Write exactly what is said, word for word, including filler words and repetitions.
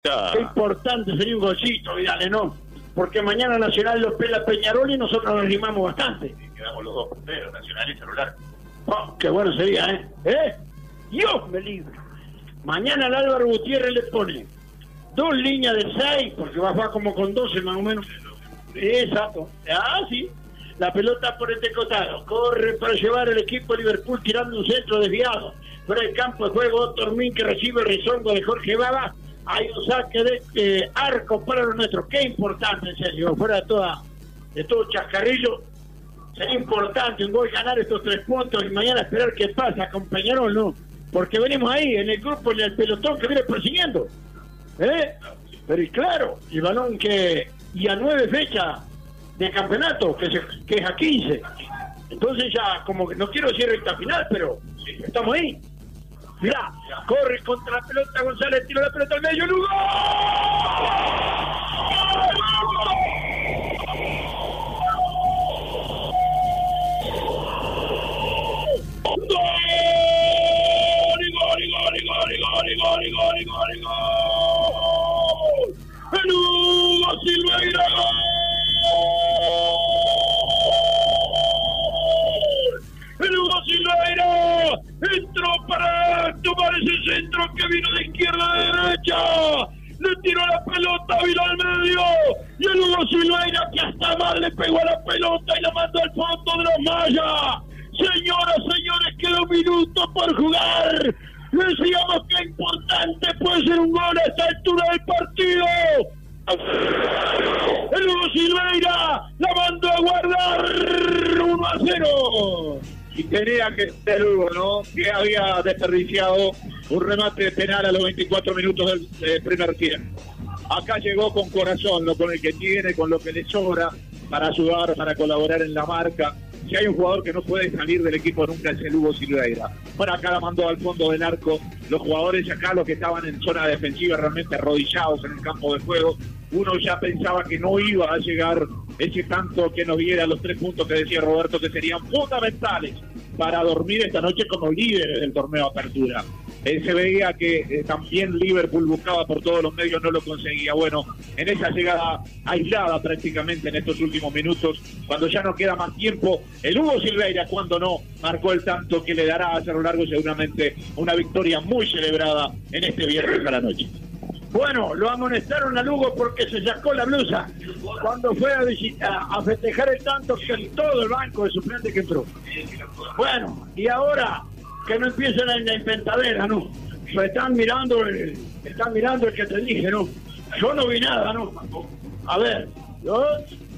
Ya. Qué importante sería un golcito, Vidal, ¿no? Porque mañana Nacional los pela Peñarol y nosotros nos rimamos bastante. Y quedamos los dos punteros, Nacional y Celular. Oh, qué bueno sería, ¿eh? ¿Eh? Dios me libre. Mañana el Álvaro Gutiérrez le pone dos líneas de seis, porque va a jugar como con doce más o menos. Exacto. Ah, sí. La pelota por este costado. Corre para llevar el equipo de Liverpool tirando un centro desviado. Fuera del campo de juego, Otto Min que recibe el rezongo de Jorge Baba. Hay un saque de eh, arco para los nuestros. Qué importante, en serio. Fuera de, toda, de todo chascarrillo. Sería importante un gol ganar estos tres puntos y mañana esperar qué pasa con Peñarol, ¿no? Porque venimos ahí en el grupo, en el pelotón que viene persiguiendo. ¿Eh? Pero y claro, el balón que... Y a nueve fechas de campeonato, que, se, que es a quince. Entonces ya, como que no quiero decir recta final, pero estamos ahí. Mirá, corre contra la pelota González, tira la pelota al medio, ¡Lugo! ¡El Hugo Silveira! ¡El Hugo Silveira! Entró para tomar ese centro que vino de izquierda a derecha. Le tiró la pelota, vino al medio. Y el Hugo Silveira, que hasta mal le pegó a la pelota y la mandó al fondo de los mallas. Señoras, señores, queda un minuto por jugar. Decíamos que importante puede ser un gol a esta altura del partido. El Hugo Silveira la mandó a guardar uno a cero. Y tenía que ser Hugo, ¿no? Que había desperdiciado un remate penal a los veinticuatro minutos del, del primer tiempo. Acá llegó con corazón, lo con el que tiene, con lo que le sobra para ayudar, para colaborar en la marca. Si hay un jugador que no puede salir del equipo nunca es el Hugo Silveira. Bueno, acá la mandó al fondo del arco. Los jugadores acá, los que estaban en zona defensiva, realmente arrodillados en el campo de juego. Uno ya pensaba que no iba a llegar ese tanto que nos diera los tres puntos que decía Roberto que serían fundamentales para dormir esta noche como líderes del torneo Apertura. Eh, se veía que eh, también Liverpool buscaba por todos los medios, no lo conseguía. Bueno, en esa llegada aislada prácticamente en estos últimos minutos, cuando ya no queda más tiempo, el Hugo Silveira, cuando no, marcó el tanto que le dará a Cerro Largo seguramente una victoria muy celebrada en este viernes a la noche. Bueno, lo amonestaron a Lugo porque se sacó la blusa cuando fue a, visitar, a festejar el tanto que en todo el banco de suplente que entró. Bueno, y ahora que no empiecen en la inventadera, ¿no? Se están mirando el, están mirando el que te dije, ¿no? Yo no vi nada, ¿no? A ver, yo